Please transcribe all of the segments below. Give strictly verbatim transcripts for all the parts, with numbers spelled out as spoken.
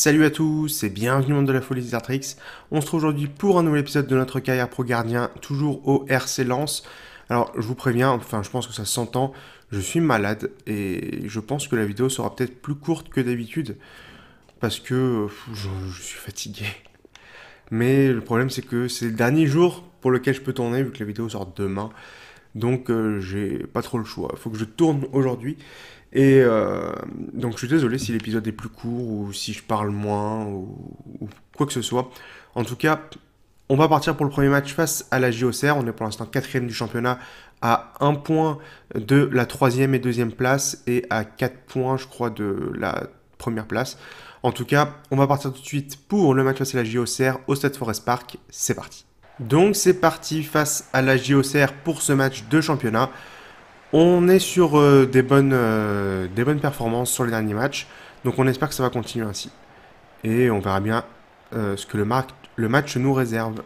Salut à tous et bienvenue au monde de la folie des Artrix. On se retrouve aujourd'hui pour un nouvel épisode de notre carrière pro gardien, toujours au R C Lens. Alors je vous préviens, enfin je pense que ça s'entend, je suis malade et je pense que la vidéo sera peut-être plus courte que d'habitude parce que je, je suis fatigué. Mais le problème c'est que c'est le dernier jour pour lequel je peux tourner vu que la vidéo sort demain. Donc euh, j'ai pas trop le choix, il faut que je tourne aujourd'hui. Et euh, donc je suis désolé si l'épisode est plus court ou si je parle moins ou, ou quoi que ce soit. En tout cas, on va partir pour le premier match face à la J O C R. On est pour l'instant quatrième du championnat à un point de la troisième et deuxième place et à quatre points je crois de la première place. En tout cas, on va partir tout de suite pour le match face à la J O C R au Stade Forest Park. C'est parti. Donc c'est parti face à la J O C R pour ce match de championnat. On est sur euh, des, bonnes, euh, des bonnes performances sur les derniers matchs, donc on espère que ça va continuer ainsi. Et on verra bien euh, ce que le, mar- le match nous réserve.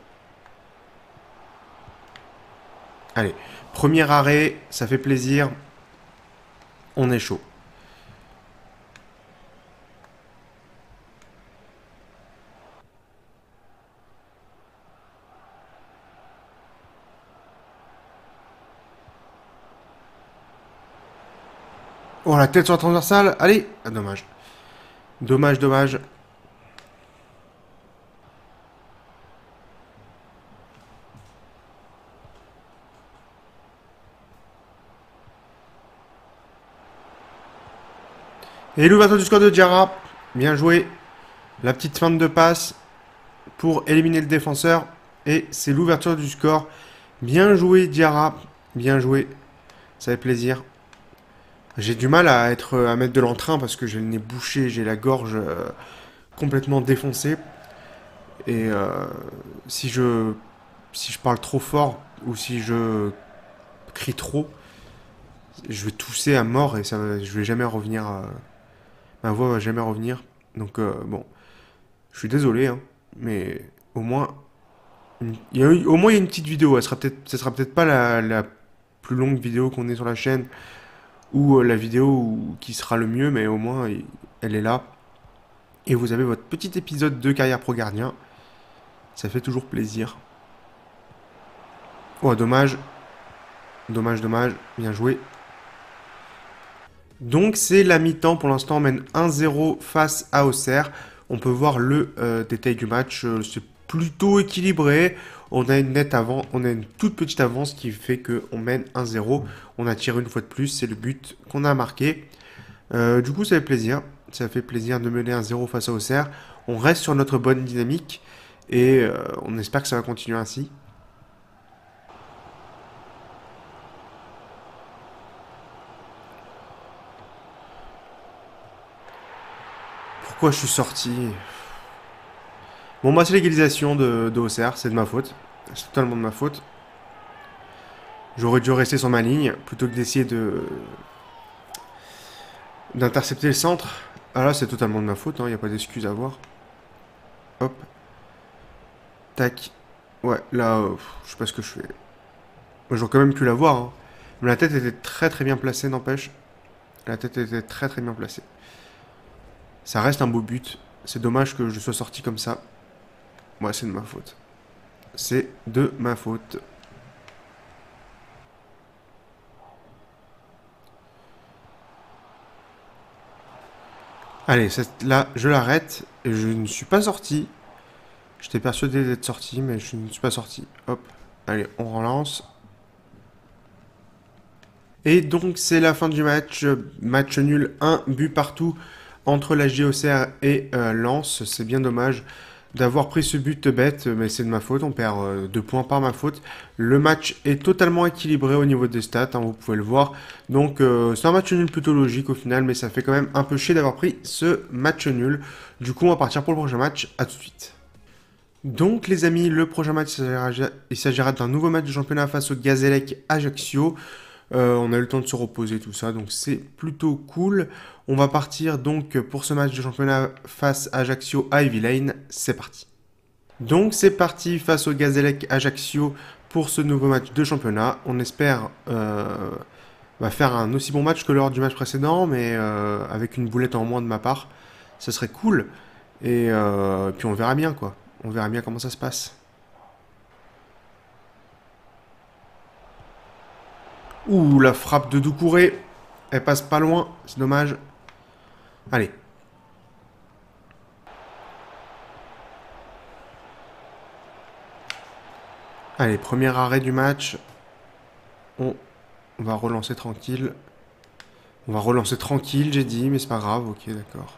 Allez, premier arrêt, ça fait plaisir. On est chaud. Oh, la tête sur la transversale. Allez, ah, dommage. Dommage, dommage. Et l'ouverture du score de Diarra. Bien joué. La petite feinte de passe pour éliminer le défenseur. Et c'est l'ouverture du score. Bien joué, Diarra. Bien joué. Ça fait plaisir. J'ai du mal à, être, à mettre de l'entrain parce que j'ai le nez bouché, j'ai la gorge euh, complètement défoncée. Et euh, si, je, si je parle trop fort ou si je crie trop, je vais tousser à mort et ça, je vais jamais revenir. Euh, ma voix va jamais revenir. Donc euh, bon, je suis désolé, hein, mais au moins, il y a, au moins il y a une petite vidéo. Elle sera peut-être, ce sera peut-être pas la, la plus longue vidéo qu'on ait sur la chaîne ou euh, la vidéo où- qui sera le mieux, mais au moins il- elle est là. Et vous avez votre petit épisode de carrière pro gardien. Ça fait toujours plaisir. Oh, dommage. Dommage, dommage. Bien joué. Donc c'est la mi-temps. Pour l'instant, on mène un zéro face à Auxerre. On peut voir le euh, détail du match. Euh, c'est plutôt équilibré. On a une nette avant, on a une toute petite avance qui fait qu'on mène un zéro. On a tiré une fois de plus. C'est le but qu'on a marqué. Euh, du coup, ça fait plaisir. Ça fait plaisir de mener un zéro face à Auxerre. On reste sur notre bonne dynamique et euh, on espère que ça va continuer ainsi. Pourquoi je suis sorti? Bon, bah, c'est l'égalisation de, de Auxerre, c'est de ma faute. C'est totalement de ma faute. J'aurais dû rester sur ma ligne plutôt que d'essayer de d'intercepter le centre. Ah là, c'est totalement de ma faute, il n'y a pas d'excuse à avoir. Hop. Tac. Ouais, là, euh, je sais pas ce que je fais. Moi, j'aurais quand même pu l'avoir. Hein. Mais la tête était très très bien placée, n'empêche. La tête était très très bien placée. Ça reste un beau but. C'est dommage que je sois sorti comme ça. Ouais, c'est de ma faute. C'est de ma faute. Allez, cette- là, je l'arrête. Et je ne suis pas sorti. J'étais persuadé d'être sorti, mais je ne suis pas sorti. Hop. Allez, on relance. Et donc, c'est la fin du match. Match nul, un but partout entre la J O C R et euh, Lens. C'est bien dommage d'avoir pris ce but bête, mais c'est de ma faute. On perd euh, deux points par ma faute. Le match est totalement équilibré au niveau des stats, hein, vous pouvez le voir. Donc, euh, c'est un match nul plutôt logique au final, mais ça fait quand même un peu chier d'avoir pris ce match nul. Du coup, on va partir pour le prochain match. À tout de suite. Donc les amis, le prochain match, il s'agira- il s'agira d'un nouveau match de championnat face au Gazélec Ajaccio. Euh, on a eu le temps de se reposer, tout ça, donc c'est plutôt cool. On va partir donc pour ce match de championnat face à Ajaccio à Ivy Lane. C'est parti. Donc c'est parti face au Gazélec Ajaccio pour ce nouveau match de championnat. On espère euh, bah, faire un aussi bon match que lors du match précédent, mais euh, avec une boulette en moins de ma part. Ça serait cool. Et euh, puis on verra bien, quoi. On verra bien comment ça se passe. Ouh, la frappe de Doucouré. Elle passe pas loin, c'est dommage. Allez. Allez, premier arrêt du match. On, on va relancer tranquille. On va relancer tranquille, j'ai dit, mais c'est pas grave. Ok, d'accord.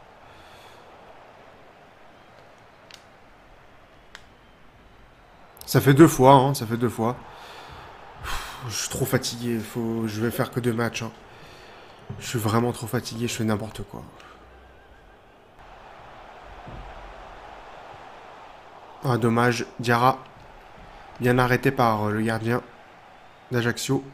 Ça fait deux fois, hein, ça fait deux fois. Pff, je suis trop fatigué, faut... je vais faire que deux matchs. Hein. Je suis vraiment trop fatigué, je fais n'importe quoi. Ah, dommage, Diarra, bien arrêté par euh, le gardien d'Ajaccio.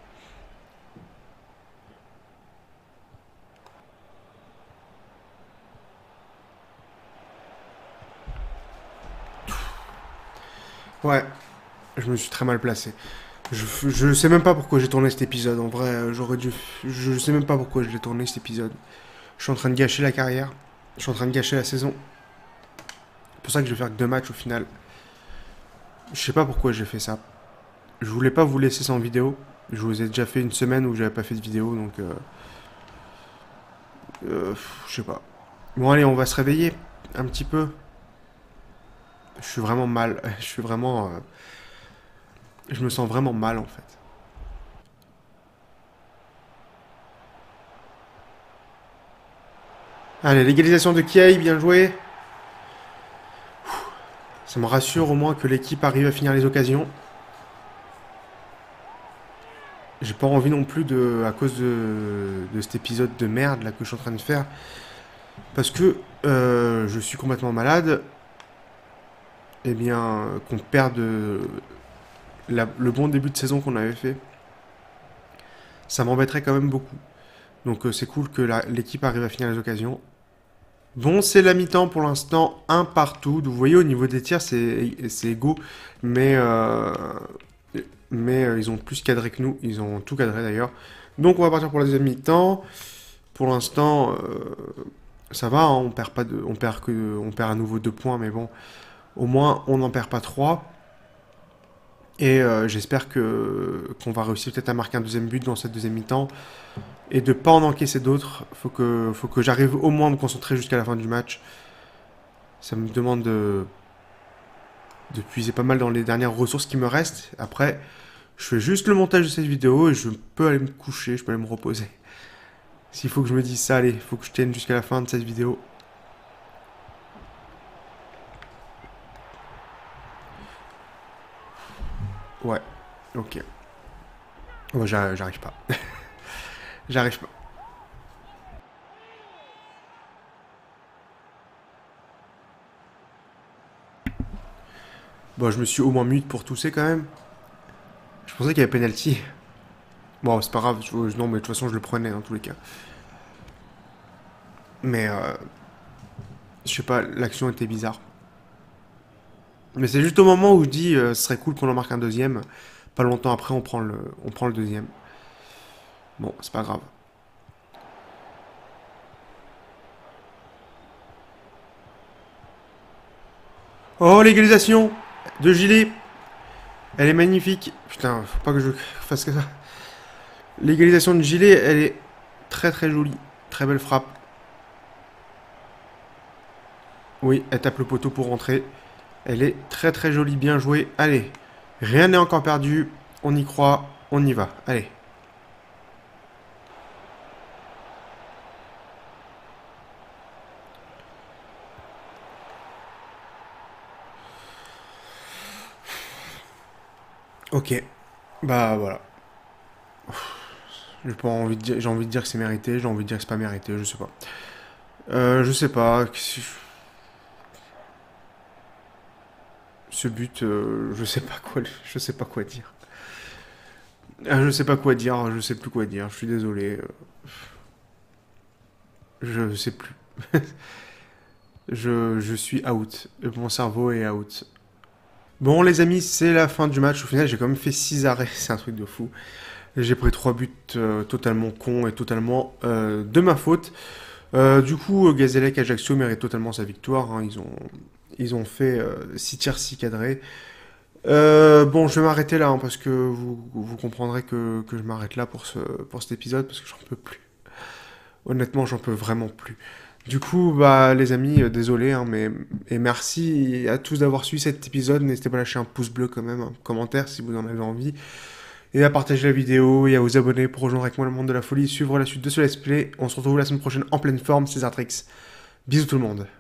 Ouais, je me suis très mal placé. Je, je sais même pas pourquoi j'ai tourné cet épisode. En vrai, euh, j'aurais dû. Je sais même pas pourquoi je l'ai tourné cet épisode. Je suis en train de gâcher la carrière. Je suis en train de gâcher la saison. C'est pour ça que je vais faire que deux matchs au final. Je sais pas pourquoi j'ai fait ça. Je voulais pas vous laisser sans vidéo. Je vous ai déjà fait une semaine où j'avais pas fait de vidéo, donc... Euh, euh, je sais pas. Bon allez, on va se réveiller un petit peu. Je suis vraiment mal. Je suis vraiment... Euh, je me sens vraiment mal en fait. Allez, l'égalisation de Kiai, bien joué. Ça me rassure au moins que l'équipe arrive à finir les occasions. J'ai pas envie non plus de, à cause de, de cet épisode de merde là que je suis en train de faire, parce que euh, je suis complètement malade. Eh bien, qu'on perde la, le bon début de saison qu'on avait fait, ça m'embêterait quand même beaucoup. Donc euh, c'est cool que l'équipe arrive à finir les occasions. Bon, c'est la mi-temps pour l'instant, un partout. Vous voyez, au niveau des tirs, c'est égaux, mais euh, mais euh, ils ont plus cadré que nous. Ils ont tout cadré d'ailleurs. Donc on va partir pour la deuxième mi-temps. Pour l'instant, euh, ça va. Hein, on perd pas de, on perd que, on perd à nouveau deux points, mais bon, au moins on n'en perd pas trois. Et euh, j'espère que qu'on va réussir peut-être à marquer un deuxième but dans cette deuxième mi-temps et de pas en encaisser d'autres. Faut que, faut que j'arrive au moins à me concentrer jusqu'à la fin du match. Ça me demande de, de puiser pas mal dans les dernières ressources qui me restent. Après, je fais juste le montage de cette vidéo et je peux aller me coucher, je peux aller me reposer. S'il faut que je me dise ça, allez, il faut que je tienne jusqu'à la fin de cette vidéo. Ouais, ok. Oh, j'arrive pas. J'arrive pas. Bon, je me suis au moins mute pour tousser quand même. Je pensais qu'il y avait penalty. Bon, c'est pas grave, non, mais de toute façon, je le prenais dans tous les cas. Mais, euh, je sais pas, l'action était bizarre. Mais c'est juste au moment où je dis, euh, ce serait cool qu'on en marque un deuxième. Pas longtemps après, on prend le, on prend le deuxième. Bon, c'est pas grave. Oh, l'égalisation de Gilet. Elle est magnifique. Putain, faut pas que je fasse que ça. L'égalisation de Gilet, elle est très très jolie. Très belle frappe. Oui, elle tape le poteau pour rentrer. Elle est très très jolie, bien jouée. Allez, rien n'est encore perdu. On y croit, on y va. Allez. Ok. Bah voilà. J'ai pas envie de dire, j'ai envie de dire que c'est mérité, j'ai envie de dire que c'est pas mérité, je sais pas. Euh, je sais pas. Ce but, euh, je sais pas quoi, je sais pas quoi dire. Ah, je sais pas quoi dire, je sais plus quoi dire. Je suis désolé. Je sais plus. je, je suis out. Mon cerveau est out. Bon les amis, c'est la fin du match. Au final, j'ai quand même fait six arrêts. C'est un truc de fou. J'ai pris trois buts euh, totalement cons et totalement euh, de ma faute. Euh, du coup, Gazellec Ajaccio mérite totalement sa victoire, hein. Ils ont, ils ont fait six tirs, six cadrés. Euh, bon, je vais m'arrêter là, hein, parce que vous, vous comprendrez que, que je m'arrête là pour, ce, pour cet épisode, parce que j'en peux plus. Honnêtement, j'en peux vraiment plus. Du coup, bah, les amis, euh, désolé, hein, mais et merci à tous d'avoir suivi cet épisode. N'hésitez pas à lâcher un pouce bleu quand même, un commentaire si vous en avez envie, et à partager la vidéo et à vous abonner pour rejoindre avec moi le monde de la folie, suivre la suite de ce let's play. On se retrouve la semaine prochaine en pleine forme, César Trix. Bisous tout le monde.